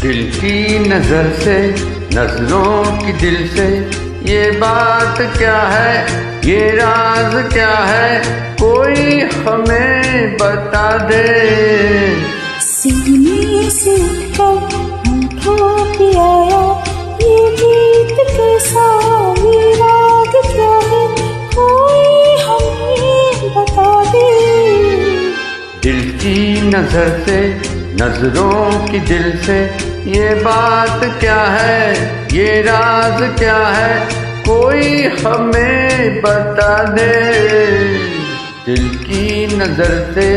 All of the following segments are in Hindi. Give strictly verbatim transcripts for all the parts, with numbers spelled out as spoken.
दिल की नजर से, नजरों की दिल से, ये बात क्या है, ये राज क्या है, कोई हमें बता दे। सीने से होठों पे आया ये गीत कैसा, ये राग क्या है, कोई हमें बता दे। दिल की नजर से, नजरों की दिल से, ये बात क्या है, ये राज क्या है, कोई हमें बता दे। दिल की नजर से।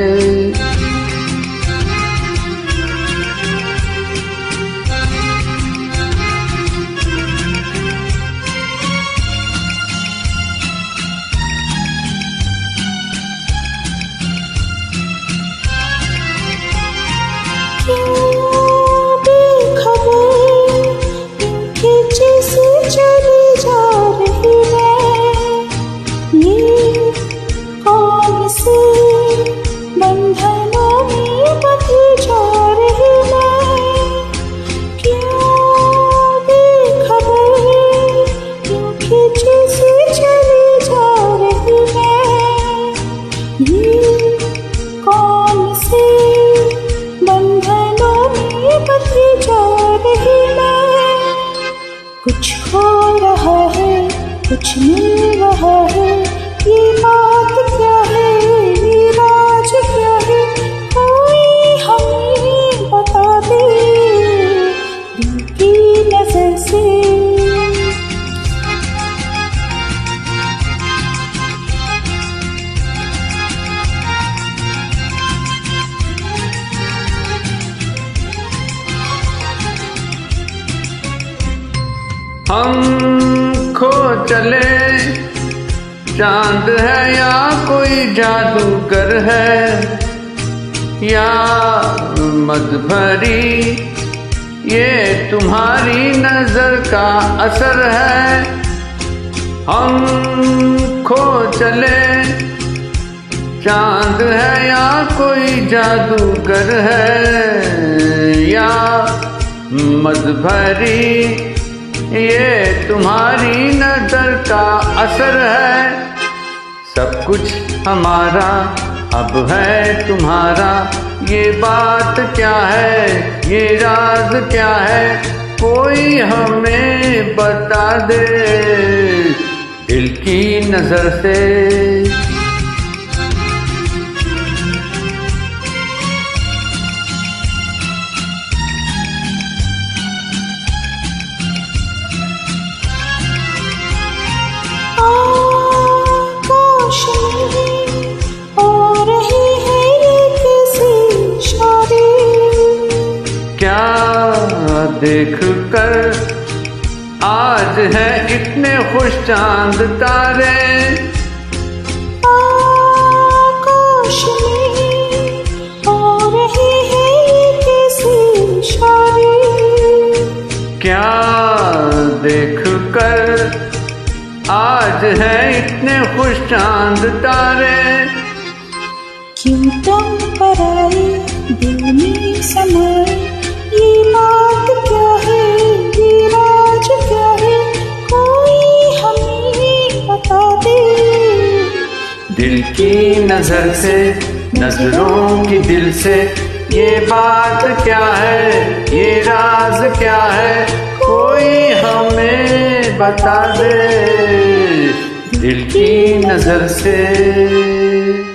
चली जा रही है ये कौन से बंधनों में बंधी जा रही है, क्यों बेखबर क्यों खींची से चली जा रही है ये कौन से बंधनों में बंधी जा रही है। कुछ हो रहा है, कुछ मिल रहा है, ये बात क्या है, ये राज क्या है, कोई हमें बता दे। दिल की नजर से। हम खो चले, चांद है या कोई जादूगर है, या मद भरी ये तुम्हारी नजर का असर है। हम खो चले, चांद है या कोई जादूगर है, या मद भरी ये तुम्हारी नजर का असर है। सब कुछ हमारा अब है तुम्हारा, ये बात क्या है, ये राज क्या है, कोई हमें बता दे। दिल की नजर से। क्या देख कर आज है इतने खुश चांद तारे, आकाश में हो रही है कैसी इशारे। क्या देख कर आज है इतने खुश चांद तारे, क्यों तुम पर आए दिल में समाए, ये बात क्या है, ये राज क्या है, कोई हमें बता दे। दिल की नजर से, नजरों की दिल से, ये बात क्या है, ये राज क्या है, कोई हमें बता दे। दिल की नजर से।